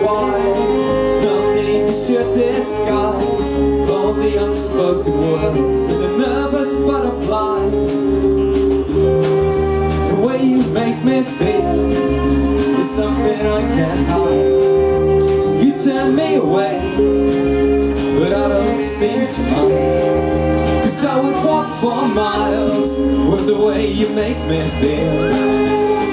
why. No need to should disguise all the unspoken words and a nervous butterfly. The way you make me feel is something I can't hide. You turn me away, but I don't seem to mind, 'cause I would walk for miles with the way you make me feel.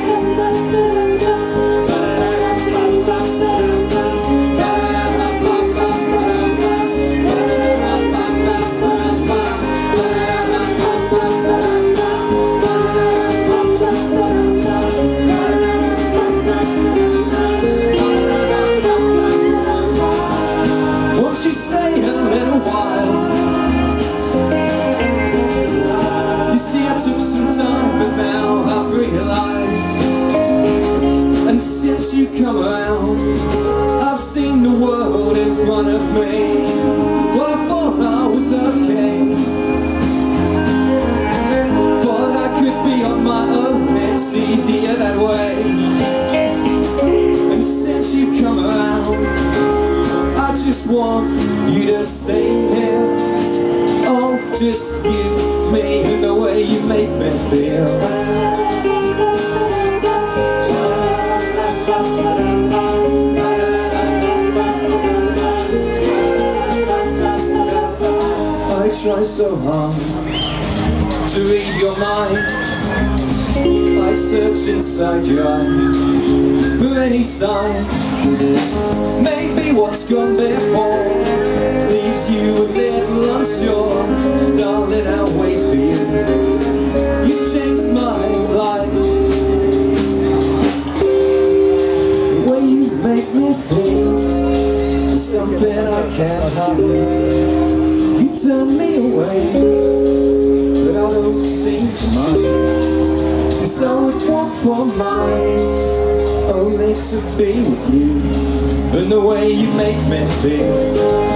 Won't you stay a little while? You see, I took some time, but now I've realized, and since you come around, I've seen the world in front of me. Well, I thought I was okay, thought I could be on my own, it's easier that way. And since you come around, I just want you to stay here. Oh, just you, me, and the way you make me feel. I try so hard to read your mind. I search inside your eyes for any sign. Maybe what's gone before leaves you a little unsure. Darling, I'll wait for you. You changed my life. The way you make me feel is something I can't hide. You turn me away, but I don't seem to mind, 'cause I would walk for miles only to be with you, and the way you make me feel.